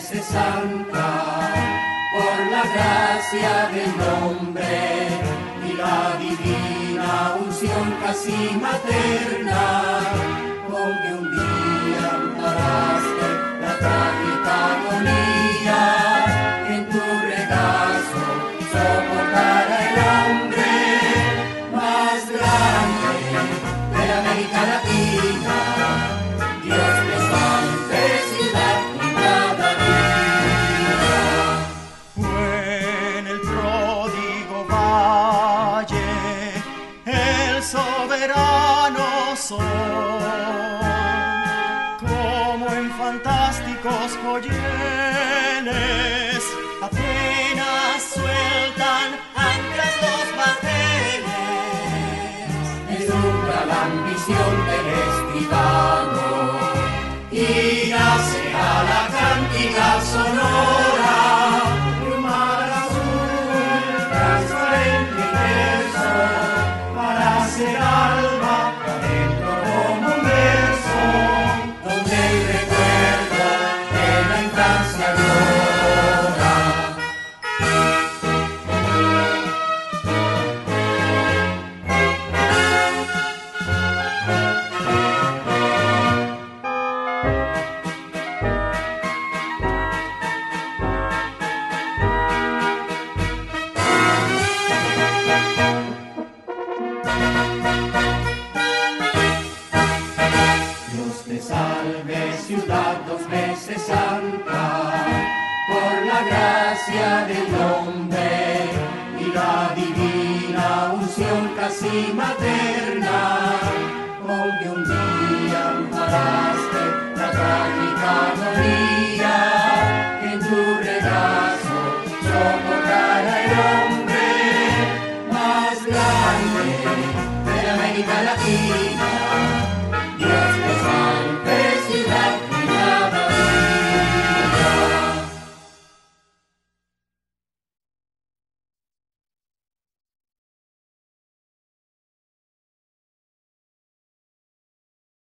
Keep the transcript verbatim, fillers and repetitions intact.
veces santa, por la gracia del hombre y la divina unción casi materna, con que un día amparaste la trágica agonía, en tu regazo soportara el hambre más grande de la América Latina. Dios te salve, ciudad pintada vida. Fue en el pródigo valle el soberano sol, como en fantásticos joyeles apenas sueltan anclas los bajeles. Deslumbra la ambición del escribano y nace a la cantidad sonora, un mar azul transparente y terso, para ser alma adentro como un verso, donde el recuerdo de la infancia llora. Dios te salve, ciudad dos veces santa, por la gracia del hombre y la divina unción casi materna, con que un día amparaste